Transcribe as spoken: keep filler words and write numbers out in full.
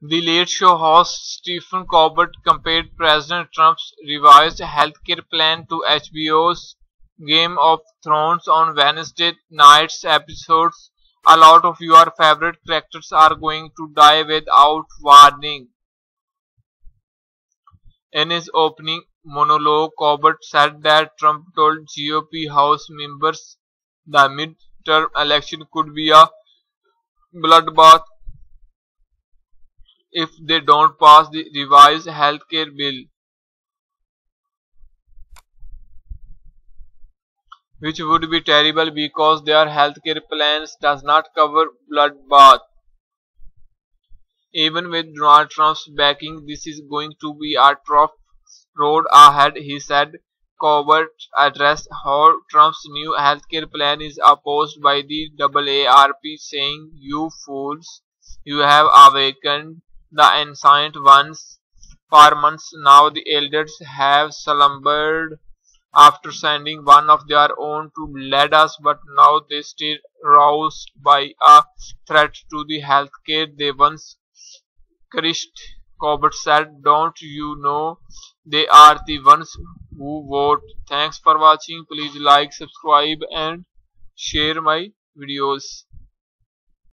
The Late Show host Stephen Colbert compared President Trump's revised healthcare plan to H B O's Game of Thrones on Wednesday night's episodes. A lot of your favorite characters are going to die without warning. In his opening monologue, Colbert said that Trump told G O P House members the midterm election could be a bloodbath if they don't pass the revised healthcare bill, which would be terrible because their healthcare plans does not cover bloodbath. Even with Donald Trump's backing, this is going to be a tough road ahead, he said. Colbert addressed how Trump's new healthcare plan is opposed by the A A R P, saying, "You fools, you have awakened the ancient ones. For months now the elders have slumbered after sending one of their own to lead us, but now they stay roused by a threat to the healthcare they once cherished." Colbert said, "Don't you know they are the ones who vote?" Thanks for watching. Please like, subscribe and share my videos.